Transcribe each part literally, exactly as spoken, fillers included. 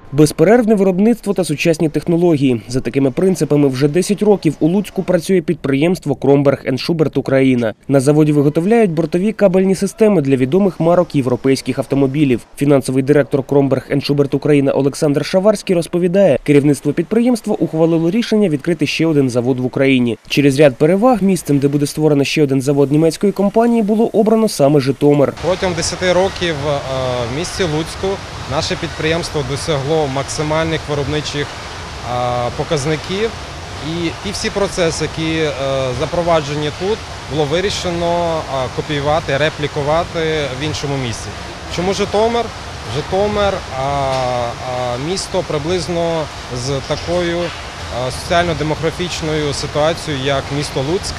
Безперервне виробництво та сучасні технології. За такими принципами вже десять років у Луцьку працює підприємство «Кромберг енд Шуберт Україна». На заводі виготовляють бортові кабельні системи для відомих марок європейських автомобілів. Фінансовий директор «Кромберг енд Шуберт Україна» Олександр Шаварський розповідає, керівництво підприємства ухвалило рішення відкрити ще один завод в Україні. Через ряд переваг місцем, де буде створено ще один завод німецької компанії, було обрано саме Житомир. Протягом десяти років в місті Луцьку наше підприємство досягло максимальних виробничих показників, і ті всі процеси, які запроваджені тут, було вирішено копіювати, реплікувати в іншому місці. Чому Житомир? Житомир – місто приблизно з такою соціально-демографічною ситуацією, як місто Луцьк.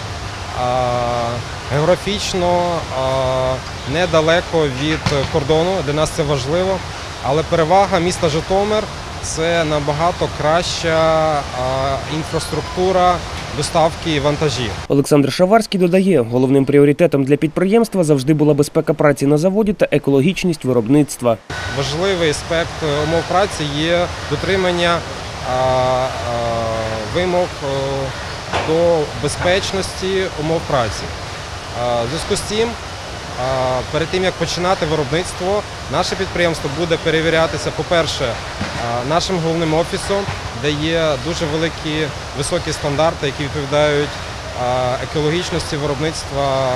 Географічно недалеко від кордону, для нас це важливо, але перевага міста Житомир – це набагато краща інфраструктура доставки вантажів. Олександр Шаварський додає, головним пріоритетом для підприємства завжди була безпека праці на заводі та екологічність виробництва. Важливий аспект умов праці є дотримання вимог до безпечності умов праці. В зв'язку з цим, перед тим, як починати виробництво, наше підприємство буде перевірятися, по-перше, нашим головним офісом, де є дуже великі, високі стандарти, які відповідають екологічності виробництва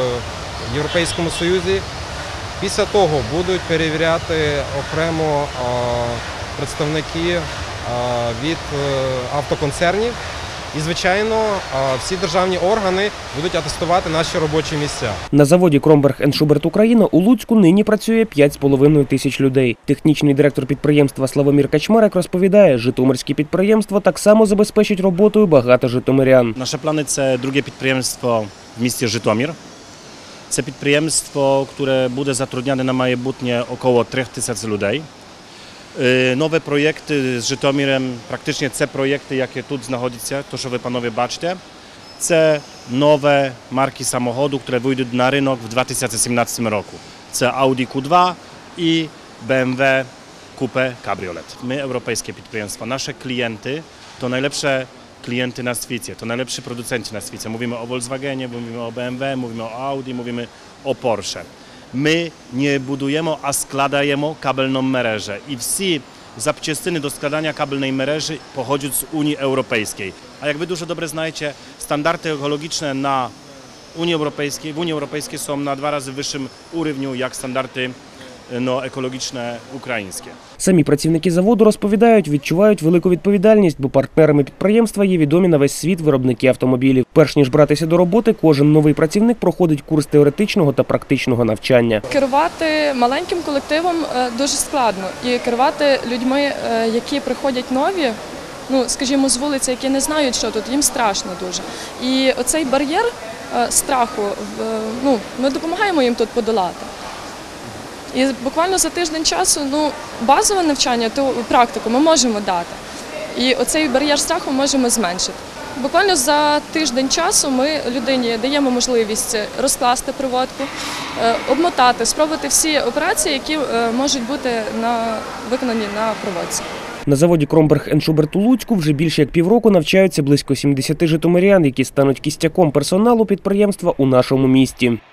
в Європейському Союзі. Після того будуть перевіряти окремо представники від автоконцернів. І, звичайно, всі державні органи будуть атестувати наші робочі місця. На заводі «Кромберг енд Шуберт Україна» у Луцьку нині працює п'ять з половиною тисяч людей. Технічний директор підприємства Славомір Качмарик розповідає, житомирські підприємства так само забезпечить роботою багато житомирян. Наші плани – це друге підприємство в місті Житомир. Це підприємство, яке буде затрудняне на майбутнє około трьох тисяч людей. Нові проєкти з Житомирем, практично це проєкти, які тут знаходяться, то, що ви, панове, бачите. Це нові марки самоходу, які вийдуть на ринок в дві тисячі сімнадцятому році. Це Audi Q два і бі ем дабл ю Coupe Cabriolet. Ми європейське підприємство. Наші клієнти – to najlepsze klienty na świecie, to najlepsi producenci na świecie. Mówimy o Volkswagenie, mówimy o B M W, mówimy o Audi, mówimy o Porsche. My nie budujemy, a składajemy kabelną мережу. I всі запчастини do składania kabelnej мережі pochodzą z Unii Europejskiej. A jak wy dużo dobrze знаєте, standardy ekologiczne na Unii Europejskiej, w Unii Europejskiej są na dwa razy wyższym uровню, jak standardy no, екологічне українське. Самі працівники заводу розповідають, відчувають велику відповідальність, бо партнерами підприємства є відомі на весь світ виробники автомобілів. Перш ніж братися до роботи, кожен новий працівник проходить курс теоретичного та практичного навчання. Керувати маленьким колективом дуже складно. І керувати людьми, які приходять нові, ну, скажімо, з вулиці, які не знають, що тут, їм страшно дуже. І оцей бар'єр страху, ну, ми допомагаємо їм тут подолати. І буквально за тиждень часу, ну, базове навчання, ту практику ми можемо дати. І оцей бар'єр страху можемо зменшити. Буквально за тиждень часу ми людині даємо можливість розкласти проводку, обмотати, спробувати всі операції, які можуть бути на, виконані на проводці. На заводі «Кромберг енд Шуберт» у Луцьку вже більше як півроку навчаються близько сімдесяти житомирян, які стануть кістяком персоналу підприємства у нашому місті.